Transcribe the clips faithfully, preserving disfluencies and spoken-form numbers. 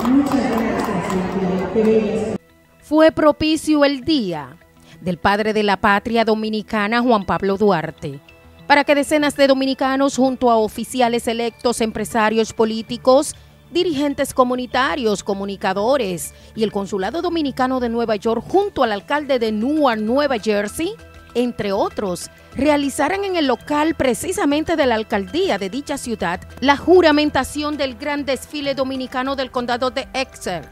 Fue propicio el día del padre de la patria dominicana, Juan Pablo Duarte, para que decenas de dominicanos, junto a oficiales electos, empresarios políticos, dirigentes comunitarios, comunicadores y el Consulado Dominicano de Nueva York, junto al alcalde de Newark, Nueva Jersey, entre otros, realizaran en el local precisamente de la alcaldía de dicha ciudad la juramentación del gran desfile dominicano del condado de Essex.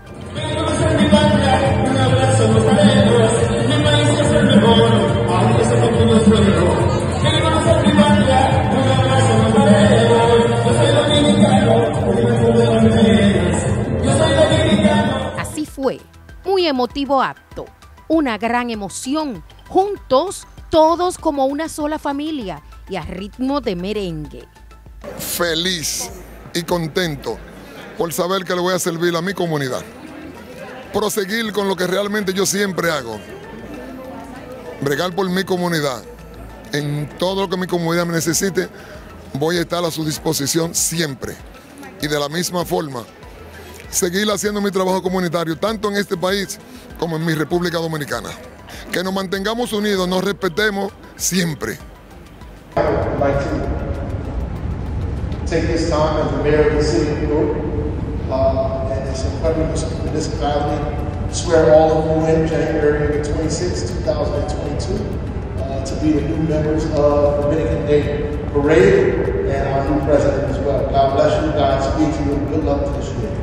Así fue, muy emotivo acto, una gran emoción, juntos, todos como una sola familia y a ritmo de merengue. Feliz y contento por saber que le voy a servir a mi comunidad. Proseguir con lo que realmente yo siempre hago. Bregar por mi comunidad. En todo lo que mi comunidad me necesite, voy a estar a su disposición siempre. Y de la misma forma, seguir haciendo mi trabajo comunitario, tanto en este país como en mi República Dominicana. Que nos mantengamos unidos, nos respetemos siempre. I would like to take this time as the mayor of the city of Newark uh, and as a member of the municipality, swear all of you in January twenty-sixth, two thousand twenty-two uh, to be the new members of Dominican Day Parade and our new president as well. God bless you, God speed to you, and good luck to this year.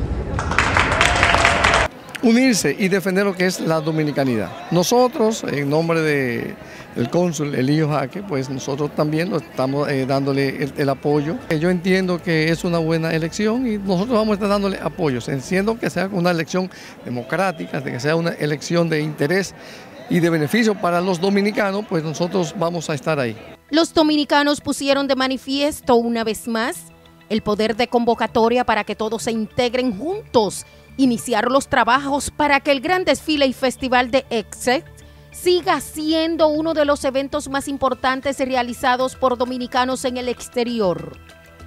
Unirse y defender lo que es la dominicanidad. Nosotros, en nombre de el cónsul Elío Jaque, pues nosotros también lo estamos eh, dándole el, el apoyo. Yo entiendo que es una buena elección y nosotros vamos a estar dándole apoyo, siendo que sea una elección democrática, de que sea una elección de interés y de beneficio para los dominicanos, pues nosotros vamos a estar ahí. Los dominicanos pusieron de manifiesto una vez más el poder de convocatoria para que todos se integren juntos, iniciar los trabajos para que el gran desfile y festival de Essex siga siendo uno de los eventos más importantes realizados por dominicanos en el exterior.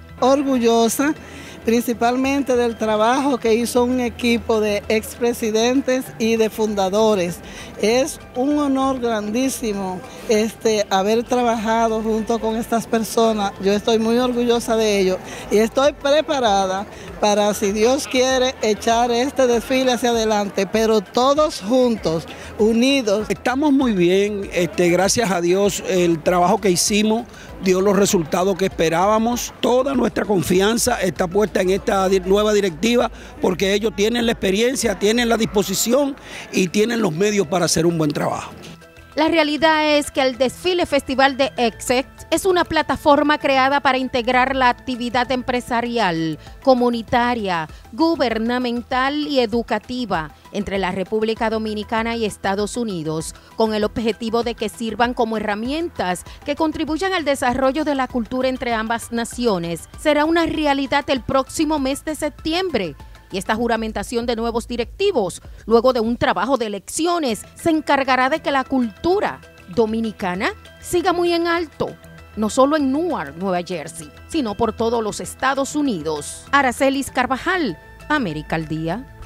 Orgullosa principalmente del trabajo que hizo un equipo de expresidentes y de fundadores. Es un honor grandísimo este, haber trabajado junto con estas personas. Yo estoy muy orgullosa de ello y estoy preparada para, si Dios quiere, echar este desfile hacia adelante, pero todos juntos, unidos. Estamos muy bien, este, gracias a Dios, el trabajo que hicimos dio los resultados que esperábamos. Toda nuestra confianza está puesta en esta nueva directiva porque ellos tienen la experiencia, tienen la disposición y tienen los medios para hacer un buen trabajo. La realidad es que el Desfile Festival de Essex es una plataforma creada para integrar la actividad empresarial, comunitaria, gubernamental y educativa entre la República Dominicana y Estados Unidos, con el objetivo de que sirvan como herramientas que contribuyan al desarrollo de la cultura entre ambas naciones. Será una realidad el próximo mes de septiembre. Y esta juramentación de nuevos directivos, luego de un trabajo de elecciones, se encargará de que la cultura dominicana siga muy en alto, no solo en Newark, Nueva Jersey, sino por todos los Estados Unidos. Aracelis Carvajal, América al Día.